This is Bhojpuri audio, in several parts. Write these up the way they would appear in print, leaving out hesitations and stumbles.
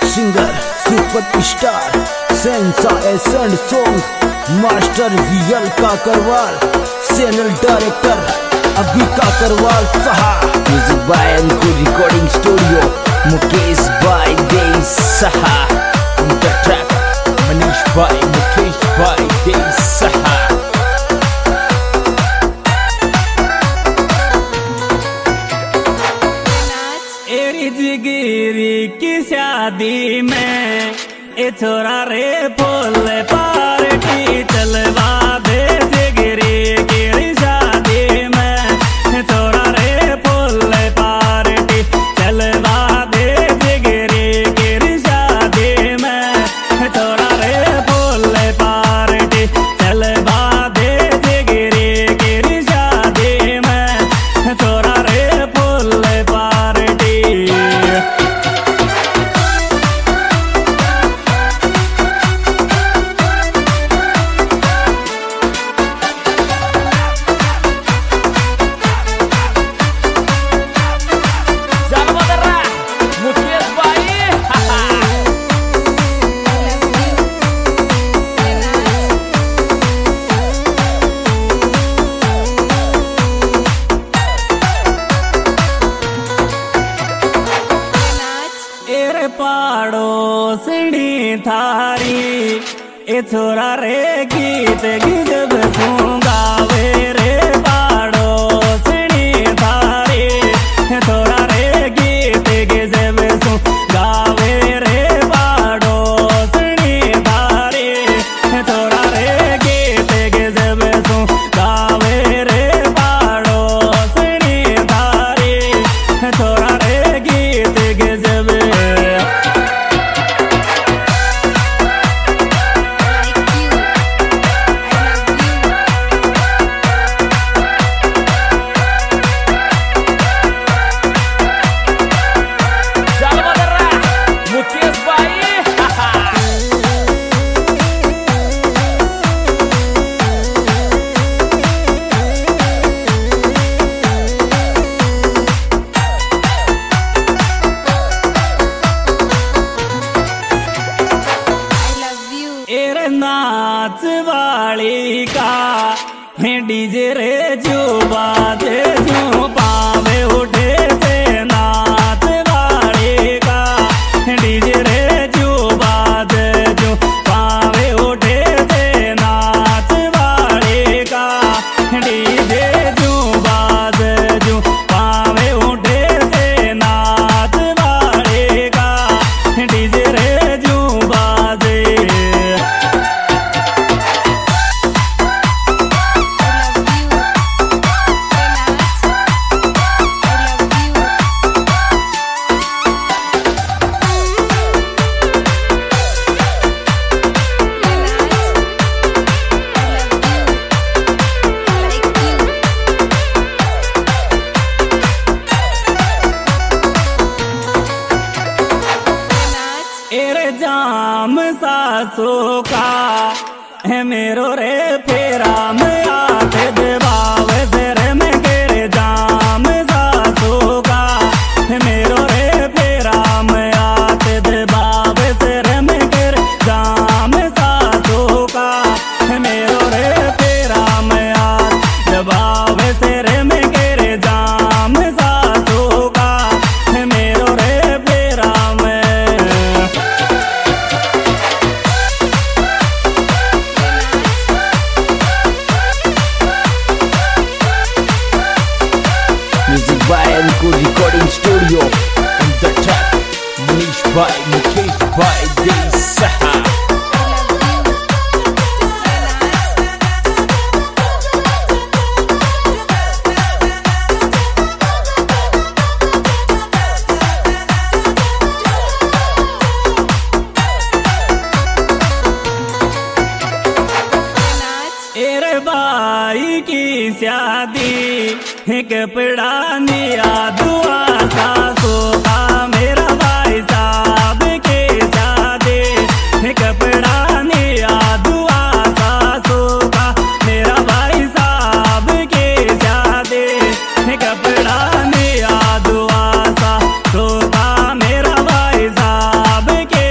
सिंगर सुपर स्टार सेंसा एसेंड song master VL Kakarwal channel director Abhi Kakarwal सहा म्यूजिक बाय एनको रिकॉर्डिंग स्टूडियो मुकेश भाई दे सहा ट्रैक मनीष भाई मुकेश भाई दे सहा। जिगिरी की शादी में ए छोरा रे फूल पार्टी चलवा दे। जिगिरी की शादी में छोरा रे फूल पार्टी चलवा दे। जिगिरी की शादी में छोरा रे फूल पार्टी चलवा दे। जिगिरी की शादी में छोरा रे फूल पार्टी। पड़ोसनी थारी ए छोरा रे गीत गिजब गावे रे। पड़ोसनी थारी ए छोरा रे गीत गिजब गावे रे। पड़ोसनी थारी ए छोरा रे गीत गिजब गावे रे। पड़ोसनी थारी ए छोरा रे गीत गिजब। नाच वाली का डीजे रे जो बाजे जो पावे उठे से। नाच वाली का डीजे रे जो बाजे जो पावे उठे से। नाच वाली का डीजे जो बाजे जो पावे उठे से। नाच वाली का डीजे रे जो बाजे। जाम सासो का है मेरो रे फेरा में आते देवाव तेरे में केरे। जाम सासो का है मेरो रे फेरा में आते देवाव तेरे में केरे। जाम सासो का है मेरो रे फेरा में आते देवाव तेरे में केरे। जाम सासो का है मेरो रे फेरा में। म्यूजिक बाय एनको recording studio on the track Manish भाई मुकेश भाई दे सहा। भाई की शादी कपड़ा निया दुआ सासो का। मेरा भाई साहब के शादी कपड़ा निया दुआ सासो का। मेरा भाई साहब के शादी कपड़ा निया दुआ सासो का। मेरा भाई साहब के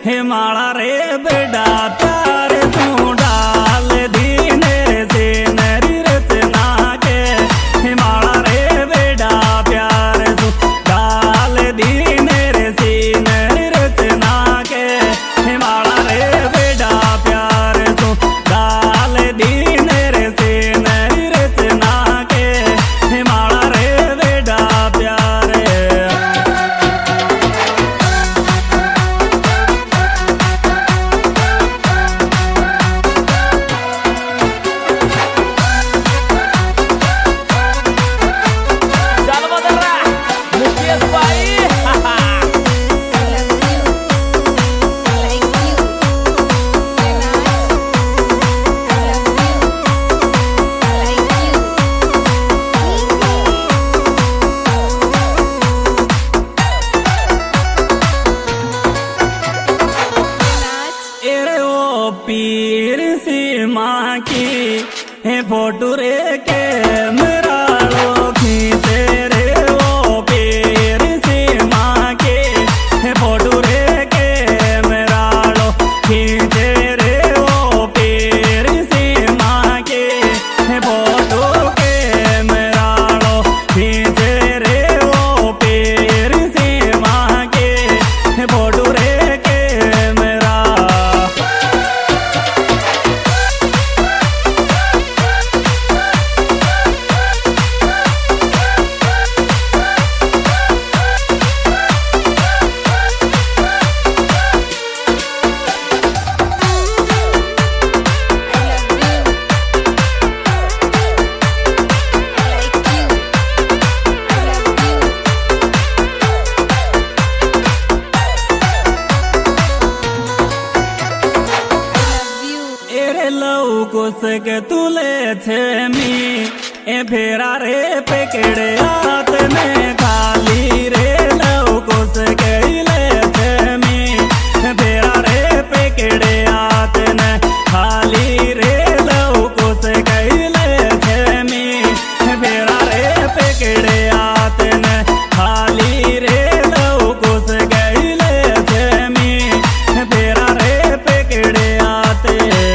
हिमाला रे बेड़ा प्यार तू डाल दीने से मेरी रचना के हिमाला रे बेड़ा प्यार तू डाल दीने से मेरी रचना के हिमाला रे बेड़ा प्यार तू डाल दीने से मेरी रचना के हिमाला रे बेड़ा प्यार पीर सी माँ की है फोटो रे के मेरा लोखी तेरे वो पीर सी माँ की है फोटो रे के मेरा लोखी तेरे वो पीर सी माँ की है फोटो के मेरा लोखी तेरे वो पीर सी माँ की है फोटो रे के मेरा के तुले छे मी ए फेरा रे पेकेड़े हाथ में खाली रे लव को के ले छे मी ए फेरा रे पेकेड़े हाथ में खाली रे लव को के ले छे मी ए फेरा रे पेकेड़े हाथ में खाली रे लव को के ले छे मी ए फेरा रे पेकेड़े हाथ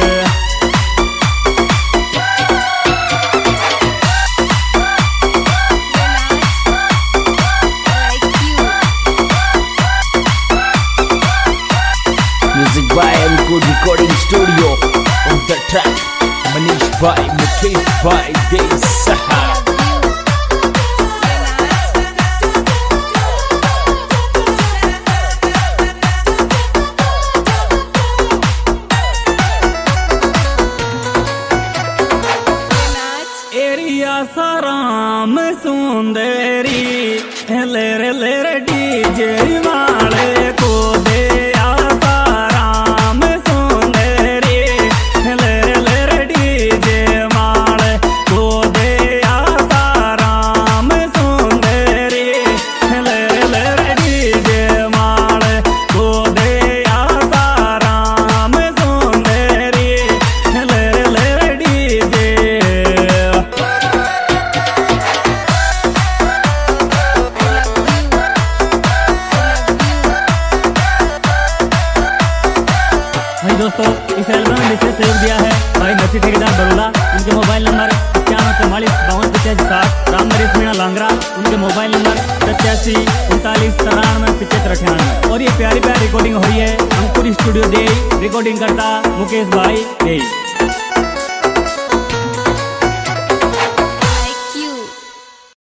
Recording studio on the track Manish Bhai, Mukesh Bhai, Desaha. एरिया साराम सुंदरी लेरे लेरे डीजे वाले को दे दोस्तों इस एल्बम में विशेष सहयोग दिया है भाई नसीब ठेकेदार बरोला। उनके मोबाइल नंबर 95445257, राम नरेश मीणा लांगरा। उनके मोबाइल नंबर 8739397598। और ये प्यारी प्यारी रिकॉर्डिंग हो रही है अंकुर स्टूडियो दे, रिकॉर्डिंग करता मुकेश भाई दे।